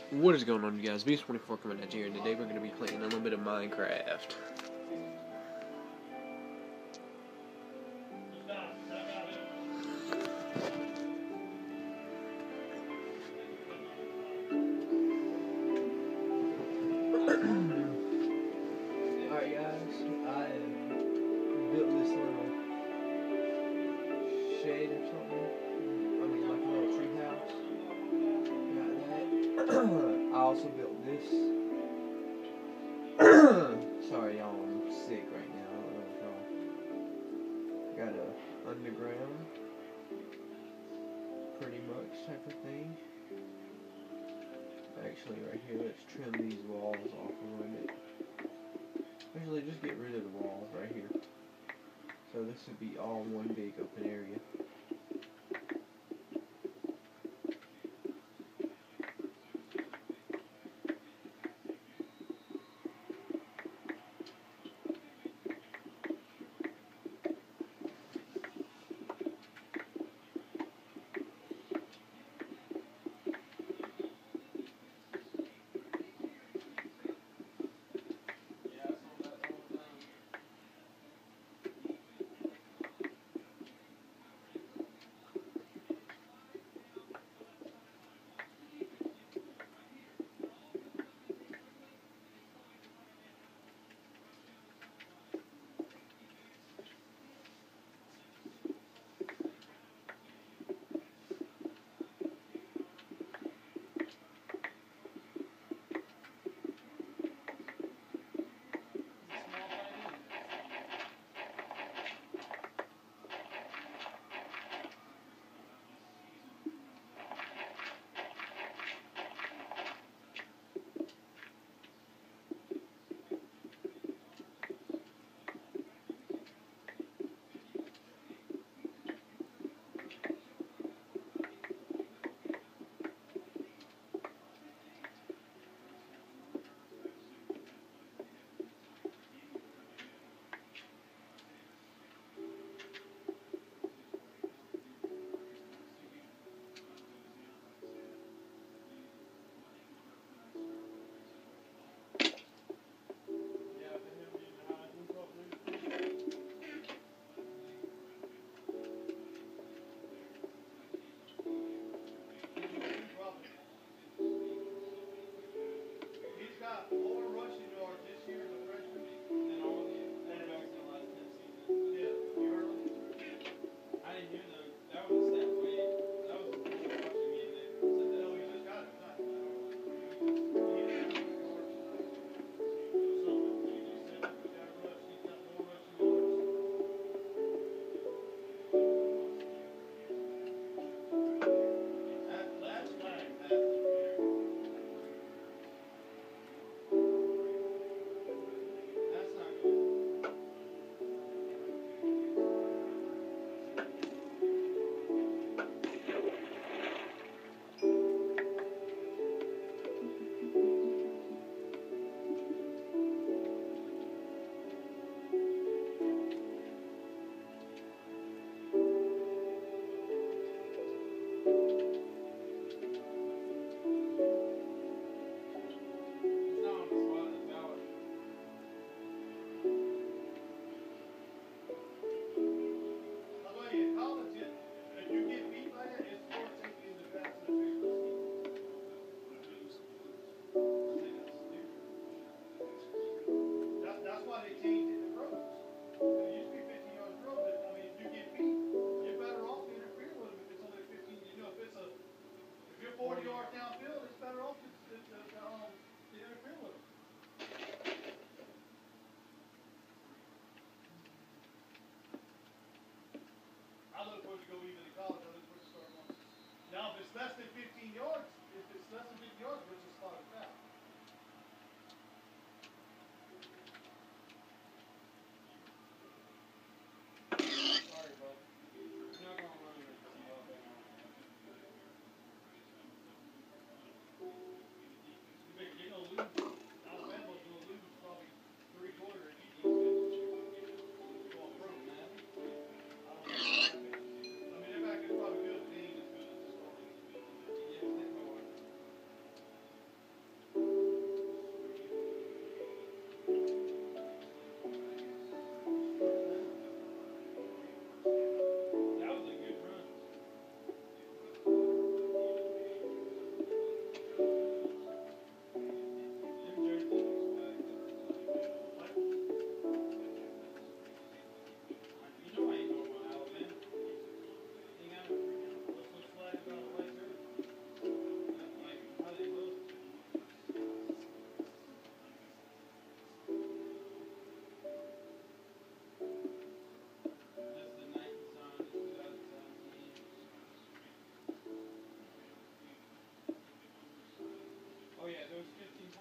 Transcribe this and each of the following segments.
What is going on, you guys? Beast24 coming at you, and today we're going to be playing a little bit of Minecraft. Alright guys, I built this little shade or something. I mean like a little tree house. Got that. I also built this. Sorry y'all, I'm sick right now. I don't know what's wrong. Got a underground, pretty much type of thing. Actually right here, let's trim these walls off a little bit. Actually, just get rid of the walls right here. So this would be all one big open area.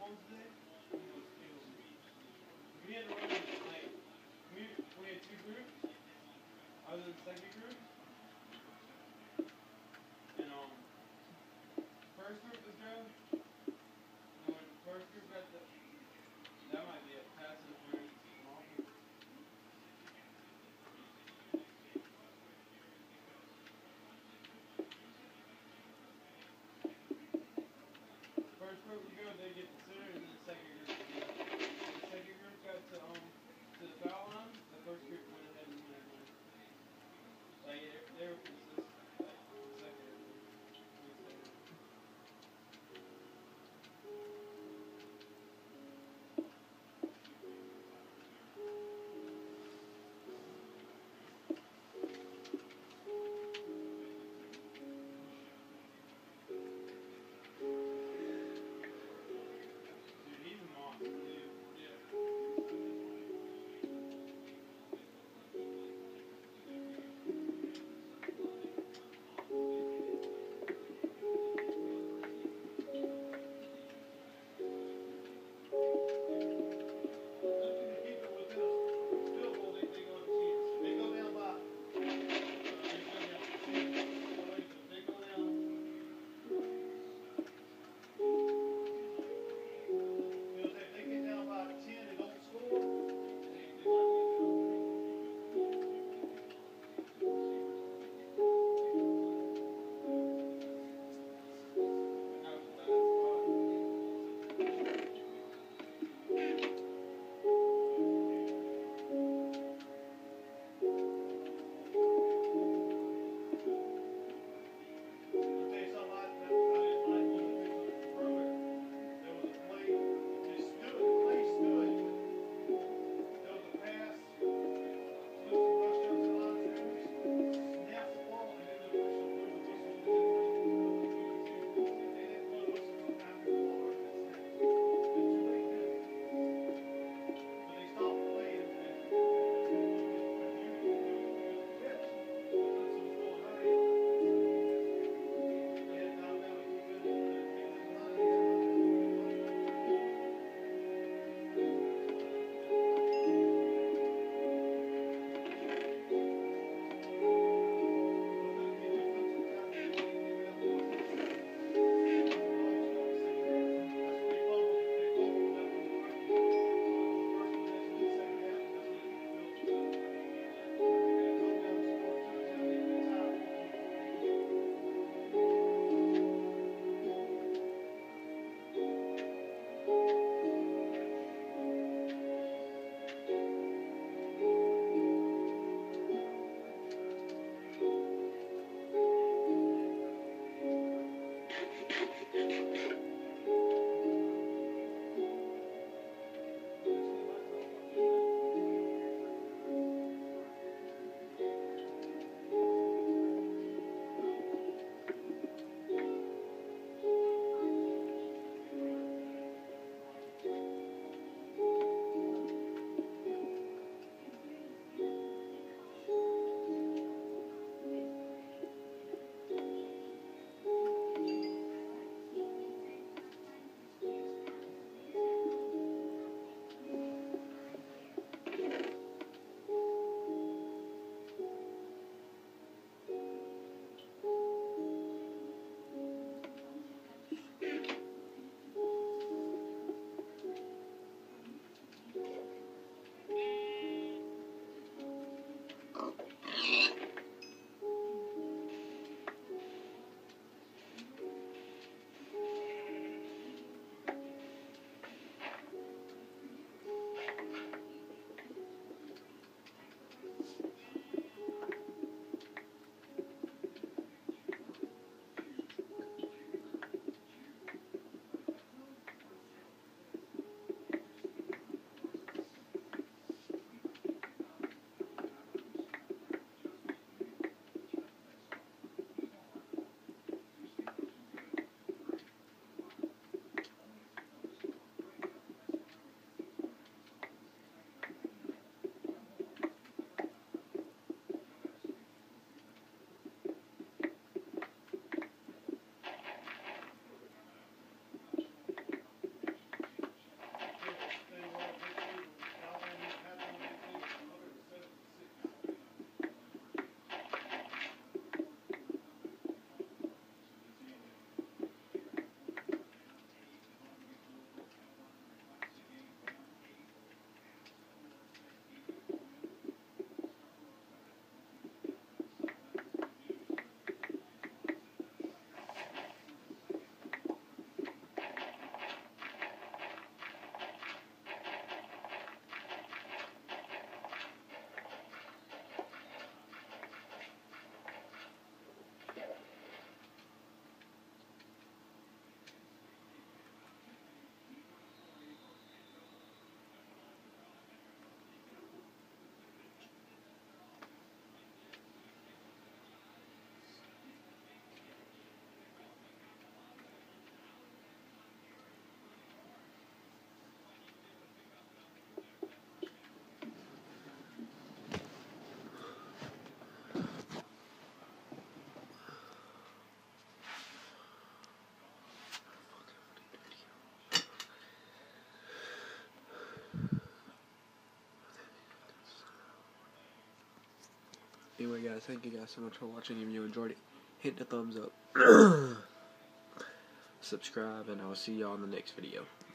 balls today. And it was two of them. We had to run like we had two groups. I was in the second group, and first group was good. And when first group got that might be a passive route. First group was good, they get considered, and then the second group was good. When the second group got to the foul line, the first group went ahead and won everything. Like Anyway, guys, thank you guys so much for watching. If you enjoyed it, hit the thumbs up, subscribe, and I will see y'all in the next video.